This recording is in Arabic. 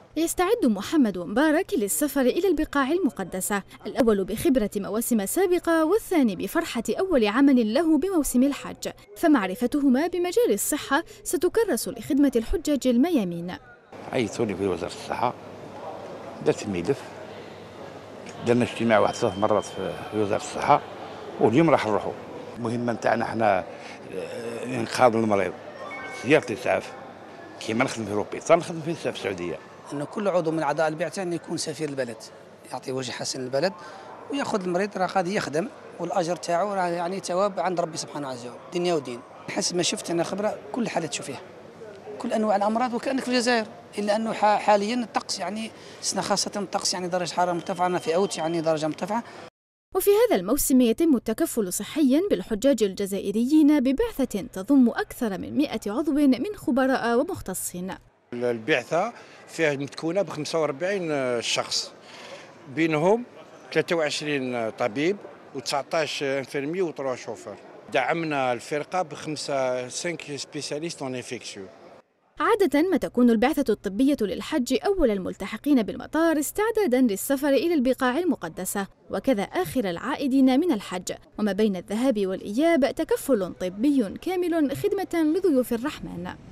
يستعد محمد مبارك للسفر إلى البقاع المقدسة، الأول بخبرة مواسم سابقة والثاني بفرحة أول عمل له بموسم الحج، فمعرفتهما بمجال الصحة ستكرس لخدمة الحجاج الميامين. عيطوني في وزارة الصحة، درت الملف، درنا اجتماع واحد 3 مرات في وزارة الصحة، واليوم راح نروحوا. المهمة نتاعنا حنا إنقاذ المريض، زيارة الإسعاف، كيما نخدم في روبيطال نخدم في الإسعاف السعودية. أن كل عضو من أعضاء البعثة أن يكون سفير البلد، يعطي وجه حسن للبلد ويأخذ المريض راه غادي يخدم، والأجر تاعو راه يعني ثواب عند ربي سبحانه عز وجل، دنيا ودين. حسب ما شفت أنا خبرة كل حالة تشوفيها، كل أنواع الأمراض وكأنك في الجزائر، إلا أنه حاليا الطقس يعني خاصة الطقس يعني درجة حرارة مرتفعة، أنا في أوت يعني درجة مرتفعة. وفي هذا الموسم يتم التكفل صحيا بالحجاج الجزائريين ببعثة تضم أكثر من 100 عضو من خبراء ومختصين. البعثة فيها متكونة ب 45 شخص، بينهم 23 طبيب و19 انفيرمي و3 شوفور. دعمنا الفرقة ب5 سبيسياليست اون انفيكسيو. عادة ما تكون البعثة الطبية للحج أول الملتحقين بالمطار استعدادا للسفر إلى البقاع المقدسة، وكذا آخر العائدين من الحج، وما بين الذهاب والإياب تكفل طبي كامل خدمة لضيوف الرحمن.